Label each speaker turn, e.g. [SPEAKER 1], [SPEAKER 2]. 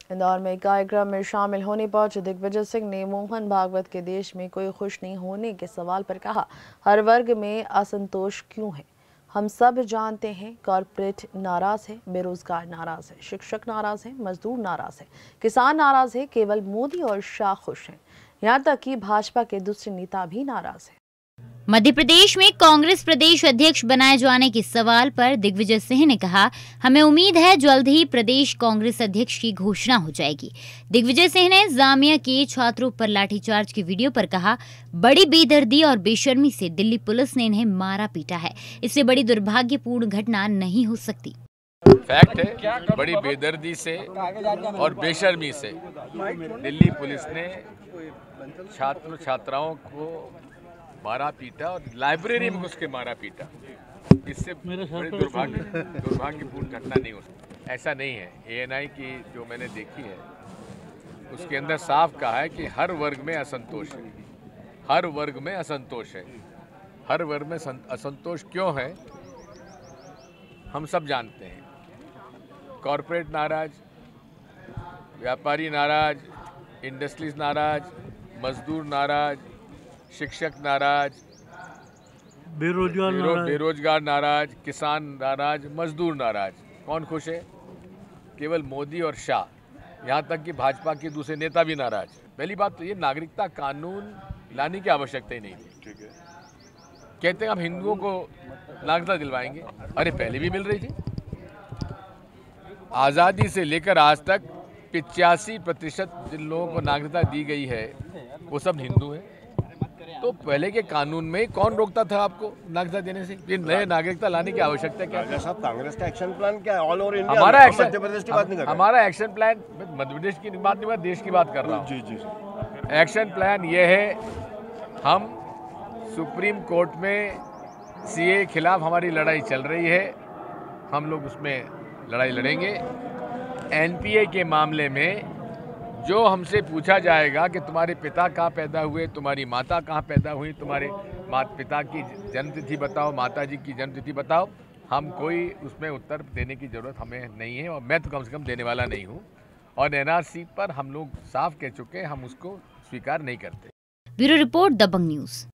[SPEAKER 1] इंदौर में एक कार्यक्रम में शामिल होने पहुंचे दिग्विजय सिंह ने मोहन भागवत के देश में कोई खुश नहीं होने के सवाल पर कहा, हर वर्ग में असंतोष क्यों है? हम सब जानते हैं, कॉरपोरेट नाराज है, बेरोजगार नाराज है, शिक्षक नाराज है, मजदूर नाराज है, किसान नाराज है, केवल मोदी और शाह खुश हैं। यहाँ तक कि भाजपा के दूसरे नेता भी नाराज हैं।
[SPEAKER 2] मध्य प्रदेश में कांग्रेस प्रदेश अध्यक्ष बनाए जाने के सवाल पर दिग्विजय सिंह ने कहा, हमें उम्मीद है जल्द ही प्रदेश कांग्रेस अध्यक्ष की घोषणा हो जाएगी। दिग्विजय सिंह ने जामिया के छात्रों पर लाठीचार्ज की वीडियो पर कहा, बड़ी बेदर्दी और बेशर्मी से दिल्ली पुलिस ने इन्हें मारा पीटा है, इससे बड़ी दुर्भाग्यपूर्ण घटना नहीं हो सकती।
[SPEAKER 3] फैक्ट है, बड़ी बेदर्दी से और बेशर्मी से दिल्ली पुलिस ने छात्र छात्राओं को मारा पीटा और लाइब्रेरी में घुस के मारा पीटा। इससे बड़ी दुर्भाग्यपूर्ण घटना नहीं हो सकती। ऐसा नहीं है। एएनआई की जो मैंने देखी है उसके अंदर साफ कहा है कि हर वर्ग में असंतोष है, हर वर्ग में असंतोष है। हर वर्ग में असंतोष क्यों है हम सब जानते हैं। कॉरपोरेट नाराज, व्यापारी नाराज, इंडस्ट्रीज नाराज, मजदूर नाराज, शिक्षक नाराज, बेरोजगार नाराज, किसान नाराज, मजदूर नाराज। कौन खुश है? केवल मोदी और शाह। यहाँ तक कि भाजपा के दूसरे नेता भी नाराज। पहली बात तो ये, नागरिकता कानून लाने की आवश्यकता ही नहीं थी। ठीक है, कहते हैं हम हिंदुओं को नागरिकता दिलवाएंगे। अरे पहले भी मिल रही थी। आज़ादी से लेकर आज तक 85% जिन लोगों को नागरिकता दी गई है वो सब हिंदू हैं। तो पहले के कानून में कौन रोकता था आपको नागरिकता देने से? ये नए नागरिकता लाने की आवश्यकता क्या है?
[SPEAKER 4] साहब, कांग्रेस का एक्शन प्लान क्या है? ऑल ओवर इंडिया,
[SPEAKER 3] हमारा एक्शन,
[SPEAKER 4] मध्य प्रदेश की बात नहीं कर रहा।
[SPEAKER 3] हमारा एक्शन प्लान, मध्य प्रदेश की बात नहीं, मैं देश की बात कर रहा हूँ।
[SPEAKER 4] जी जी।
[SPEAKER 3] एक्शन प्लान ये है, हम सुप्रीम कोर्ट में सीए खिलाफ हमारी लड़ाई चल रही है, हम लोग उसमें लड़ाई लड़ेंगे। एनपीए के मामले में जो हमसे पूछा जाएगा कि तुम्हारे पिता कहाँ पैदा हुए, तुम्हारी माता कहाँ पैदा हुई, तुम्हारे पिता की जन्मतिथि बताओ, माता जी की जन्मतिथि बताओ, हम कोई उसमें उत्तर देने की ज़रूरत हमें नहीं है और मैं तो कम से कम देने वाला नहीं हूँ। और एनआरसी पर हम लोग साफ कह चुके हैं, हम उसको स्वीकार नहीं करते।
[SPEAKER 2] Bureau report, Dabangg news.